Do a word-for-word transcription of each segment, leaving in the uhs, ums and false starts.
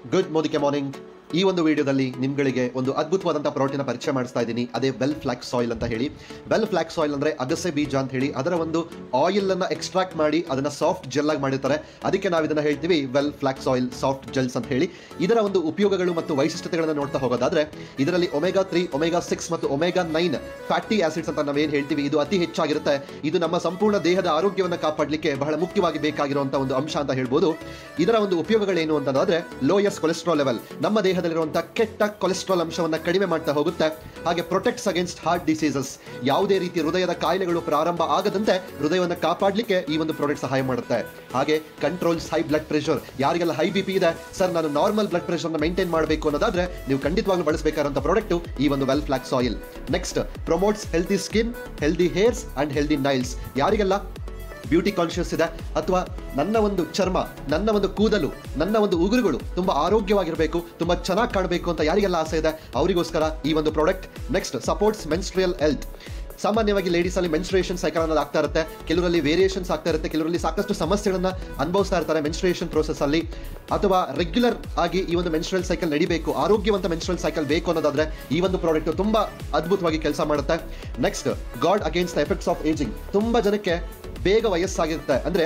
Good ಮೋದಿಕೆ morning. ಈ ಒಂದು ವಿಡಿಯೋದಲ್ಲಿ ನಿಮ್ಗಳಿಗೆ ಒಂದು ಅದ್ಭುತವಾದಂಥ ಪ್ರಾಡಕ್ಟಿನ ಪರಿಚಯ ಮಾಡಿಸ್ತಾ ಇದ್ದೀನಿ. ಅದೇ ವೆಲ್ ಫ್ಲಾಕ್ಸ್ ಆಯಿಲ್ ಅಂತ ಹೇಳಿ. ವೆಲ್ ಫ್ಲಾಕ್ಸ್ ಆಯಿಲ್ ಅಂದರೆ ಅಗಸೆ ಬೀಜ ಅಂತ ಹೇಳಿ ಅದರ ಒಂದು ಆಯಿಲನ್ನು ಎಕ್ಸ್ಟ್ರಾಕ್ಟ್ ಮಾಡಿ ಅದನ್ನು ಸಾಫ್ಟ್ ಜೆಲ್ ಆಗಿ ಮಾಡಿರ್ತಾರೆ. ಅದಕ್ಕೆ ನಾವು ಇದನ್ನು ಹೇಳ್ತೀವಿ well flax oil soft gels ಅಂತ ಹೇಳಿ. ಇದರ ಒಂದು ಉಪಯೋಗಗಳು ಮತ್ತು ವೈಶಿಷ್ಟ್ಯತೆಗಳನ್ನು ನೋಡ್ತಾ ಹೋಗೋದಾದ್ರೆ ಇದರಲ್ಲಿ ಒಮೆಗಾ ತ್ರೀ ಒಮೆಗಾ ಸಿಕ್ಸ್ ಮತ್ತು ಒಮೆಗಾ ನೈನ್ ಫ್ಯಾಟಿ ಆಸಿಡ್ಸ್ ಅಂತ ನಾವೇನು ಹೇಳ್ತೀವಿ ಇದು ಅತಿ ಹೆಚ್ಚಾಗಿರುತ್ತೆ. ಇದು ನಮ್ಮ ಸಂಪೂರ್ಣ ದೇಹದ ಆರೋಗ್ಯವನ್ನು ಕಾಪಾಡಲಿಕ್ಕೆ ಬಹಳ ಮುಖ್ಯವಾಗಿ ಬೇಕಾಗಿರುವಂತಹ ಒಂದು ಅಂಶ ಅಂತ ಹೇಳ್ಬೋದು. ಇದರ ಒಂದು ಉಪಯೋಗಗಳೇನು ಅಂತಂದ್ರೆ ಲೋಯೆಸ್ಟ್ ಕೊಲೆಸ್ಟ್ರಾಲ್ ಲೆವೆಲ್, ನಮ್ಮ ದೇಹದಲ್ಲಿರುವಂತಹ ಕೆಟ್ಟ ಕೊಲೆಸ್ಟ್ರಾಲ್ ಅಂಶವನ್ನು ಕಡಿಮೆ ಮಾಡ್ತಾ ಹೋಗುತ್ತೆ. ಹಾಗೆ ಪ್ರೊಟೆಕ್ಟ್ಸ್ ಅಗೇನ್ಸ್ಟ್ ಹಾರ್ಟ್ ಡಿಸೀಸಸ್, ಯಾವುದೇ ರೀತಿ ಹೃದಯದ ಕಾಯಿಲೆಗಳು ಪ್ರಾರಂಭ ಆಗದಂತೆ ಹೃದಯವನ್ನು ಕಾಪಾಡಲಿಕ್ಕೆ ಈ ಒಂದು ಪ್ರಾಡಕ್ಟ್ ಸಹಾಯ ಮಾಡುತ್ತೆ. ಹಾಗೆ ಕಂಟ್ರೋಲ್ಸ್ ಹೈ ಬ್ಲಡ್ ಪ್ರೆಷರ್, ಯಾರಿಗೆಲ್ಲ ಹೈ ಬಿ ಪಿ ಇದೆ, ಸರ್ ನಾನು ನಾರ್ಮಲ್ ಬ್ಲಡ್ ಪ್ರೆಷರ್ನ ಮೇಂಟೈನ್ ಮಾಡಬೇಕು ಅನ್ನೋದಾದ್ರೆ ನೀವು ಖಂಡಿತವಾಗ್ಲೂ ಬಳಸಬೇಕಾದಂಥ ಪ್ರಾಡಕ್ಟ್ ಈ ಒಂದು well flax oil. Next promotes healthy skin, healthy hairs and healthy nails. ಯಾರಿಗೆಲ್ಲ ಬ್ಯೂಟಿ ಕಾನ್ಷಿಯಸ್ ಇದೆ ಅಥವಾ ನನ್ನ ಒಂದು ಚರ್ಮ, ನನ್ನ ಒಂದು ಕೂದಲು, ನನ್ನ ಒಂದು ಉಗುರುಗಳು ತುಂಬ ಆರೋಗ್ಯವಾಗಿರಬೇಕು, ತುಂಬ ಚೆನ್ನಾಗಿ ಕಾಣಬೇಕು ಅಂತ ಯಾರಿಗೆಲ್ಲ ಆಸೆ ಇದೆ ಅವರಿಗೋಸ್ಕರ ಈ ಒಂದು product. Next supports menstrual health. ಸಾಮಾನ್ಯವಾಗಿ ಲೇಡೀಸ್ ಅಲ್ಲಿ ಮೆನ್ಸ್ಟ್ರೇಷನ್ ಸೈಕಲ್ ಅನ್ನೋದು ಆಗ್ತಾ ಇರುತ್ತೆ, ಕೆಲವರಲ್ಲಿ ವೇರಿಯೇಷನ್ಸ್ ಆಗ್ತಾ ಇರುತ್ತೆ, ಕೆಲವರಲ್ಲಿ ಸಾಕಷ್ಟು ಸಮಸ್ಯೆಗಳನ್ನ ಅನುಭವಿಸ್ತಾ ಇರ್ತಾರೆ ಮೆನ್ಸ್ಟ್ರೇಷನ್ ಪ್ರೋಸೆಸ್ ಅಲ್ಲಿ. ಅಥವಾ ರೆಗ್ಯುಲರ್ ಆಗಿ ಈ ಒಂದು ಮೆನ್ಸ್ಟ್ರಲ್ ಸೈಕಲ್ ನಡಿಬೇಕು, ಆರೋಗ್ಯವಂತ ಮೆನ್ಸ್ಟ್ರಲ್ ಸೈಕಲ್ ಬೇಕು ಅನ್ನೋದಾದ್ರೆ ಈ ಒಂದು ಪ್ರಾಡಕ್ಟ್ ತುಂಬಾ ಅದ್ಭುತವಾಗಿ ಕೆಲಸ ಮಾಡುತ್ತೆ. Next guard against the effects of ageing. ತುಂಬಾ ಜನಕ್ಕೆ ಬೇಗ ವಯಸ್ಸಾಗಿರುತ್ತೆ, ಅಂದ್ರೆ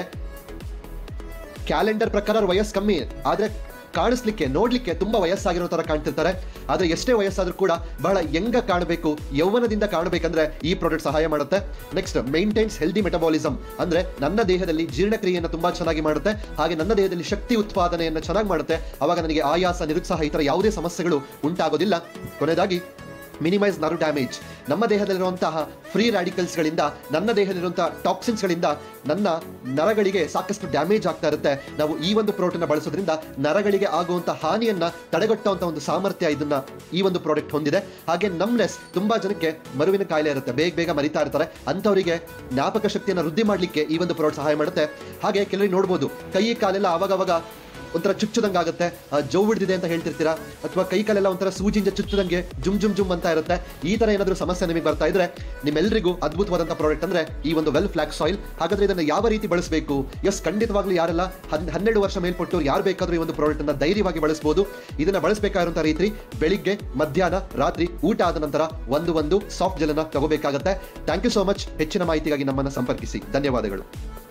ಕ್ಯಾಲೆಂಡರ್ ಪ್ರಕಾರ ವಯಸ್ಸು ಕಮ್ಮಿ ಆದ್ರೆ ಕಾಣಿಸ್ಲಿಕ್ಕೆ ನೋಡ್ಲಿಕ್ಕೆ ತುಂಬಾ ವಯಸ್ಸಾಗಿರೋ ತರ ಕಾಣ್ತಿರ್ತಾರೆ. ಆದ್ರೆ ಎಷ್ಟೇ ವಯಸ್ಸಾದ್ರೂ ಕೂಡ ಬಹಳ ಯಂಗ ಕಾಣಬೇಕು, ಯೌವನದಿಂದ ಕಾಣಬೇಕಂದ್ರೆ ಈ ಪ್ರಾಡಕ್ಟ್ ಸಹಾಯ ಮಾಡುತ್ತೆ. ನೆಕ್ಸ್ಟ್ ಮೇಂಟೈನ್ಸ್ ಹೆಲ್ದಿ ಮೆಟಬಾಲಿಸಮ್, ಅಂದ್ರೆ ನನ್ನ ದೇಹದಲ್ಲಿ ಜೀರ್ಣಕ್ರಿಯೆಯನ್ನು ತುಂಬಾ ಚೆನ್ನಾಗಿ ಮಾಡುತ್ತೆ, ಹಾಗೆ ನನ್ನ ದೇಹದಲ್ಲಿ ಶಕ್ತಿ ಉತ್ಪಾದನೆಯನ್ನು ಚೆನ್ನಾಗಿ ಮಾಡುತ್ತೆ. ಅವಾಗ ನನಗೆ ಆಯಾಸ, ನಿರುತ್ಸಾಹ ಈ ತರ ಯಾವುದೇ ಸಮಸ್ಯೆಗಳು ಉಂಟಾಗೋದಿಲ್ಲ. ಕೊನೆಯದಾಗಿ ಮಿನಿಮೈಸ್ ನರ್ವ್ ಡ್ಯಾಮೇಜ್. ನಮ್ಮ ದೇಹದಲ್ಲಿರುವಂತಹ ಫ್ರೀ ರ್ಯಾಡಿಕಲ್ಸ್ಗಳಿಂದ, ನನ್ನ ದೇಹದಲ್ಲಿರುವಂತಹ ಟಾಕ್ಸಿನ್ಸ್ಗಳಿಂದ ನನ್ನ ನರಗಳಿಗೆ ಸಾಕಷ್ಟು ಡ್ಯಾಮೇಜ್ ಆಗ್ತಾ ಇರುತ್ತೆ. ನಾವು ಈ ಒಂದು ಪ್ರಾಡಕ್ಟ್ ಬಳಸೋದ್ರಿಂದ ನರಗಳಿಗೆ ಆಗುವಂತಹ ಹಾನಿಯನ್ನ ತಡೆಗಟ್ಟುವಂತ ಒಂದು ಸಾಮರ್ಥ್ಯ ಇದನ್ನ ಈ ಒಂದು ಪ್ರಾಡಕ್ಟ್ ಹೊಂದಿದೆ. ಹಾಗೆ ನಮ್ನೆಸ್, ತುಂಬಾ ಜನಕ್ಕೆ ಮರುವಿನ ಕಾಯಿಲೆ ಇರುತ್ತೆ, ಬೇಗ ಬೇಗ ಮರಿತಾ ಇರ್ತಾರೆ, ಅಂತವರಿಗೆ ಜ್ಞಾಪಕ ಶಕ್ತಿಯನ್ನು ವೃದ್ಧಿ ಮಾಡಲಿಕ್ಕೆ ಈ ಒಂದು ಪ್ರಾಡಕ್ಟ್ ಸಹಾಯ ಮಾಡುತ್ತೆ. ಹಾಗೆ ಕೆಲವರಿಗೆ ನೋಡ್ಬೋದು ಕೈ ಕಾಲೆಲ್ಲ ಅವಾಗವಾಗ ಒಂಥರ ಚುಚ್ಚದಂಗೆ ಆಗುತ್ತೆ, ಜವ್ ಹಿಡಿದಿದೆ ಅಂತ ಹೇಳ್ತಿರ್ತೀರಾ, ಅಥವಾ ಕೈ ಕಾಲೆಲ್ಲ ಒಂಥರ ಸೂಜಿಂದ ಚುಚ್ಚದಂಗೆ ಜುಮ್ ಜುಮ್ ಜುಮ್ ಅಂತ ಇರುತ್ತೆ. ಈ ತರ ಏನಾದರೂ ಸಮಸ್ಯೆ ನಿಮಗೆ ಬರ್ತಾ ಇದ್ರೆ ನಿಮ್ಮೆಲ್ಲರಿಗೂ ಅದ್ಭುತವಾದಂಥ ಪ್ರಾಡಕ್ಟ್ ಅಂದ್ರೆ ಈ ಒಂದು ವೆಲ್ ಫ್ಲಾಕ್ಸ್ ಆಯಿಲ್. ಹಾಗಾದ್ರೆ ಇದನ್ನು ಯಾವ ರೀತಿ ಬಳಸಬೇಕು? ಎಸ್, ಖಂಡಿತವಾಗ್ಲೂ ಯಾರೆಲ್ಲ ಹನ್ನೆರಡು ವರ್ಷ ಮೇಲ್ಪಟ್ಟು ಯಾರು ಬೇಕಾದ್ರೂ ಈ ಒಂದು ಪ್ರಾಡಕ್ಟ್ ಅನ್ನ ಧೈರ್ಯವಾಗಿ ಬಳಸಬಹುದು. ಇದನ್ನ ಬಳಸಬೇಕಾಗಿರುವಂತಹ ರೀತಿ ಬೆಳಿಗ್ಗೆ, ಮಧ್ಯಾಹ್ನ, ರಾತ್ರಿ ಊಟ ಆದ ನಂತರ ಒಂದು ಒಂದು ಸಾಫ್ಟ್ ಜೆಲ್ ಅನ್ನ ತಗೋಬೇಕಾಗುತ್ತೆ. Thank you so much. ಹೆಚ್ಚಿನ ಮಾಹಿತಿಗಾಗಿ ನಮ್ಮನ್ನು ಸಂಪರ್ಕಿಸಿ. ಧನ್ಯವಾದಗಳು.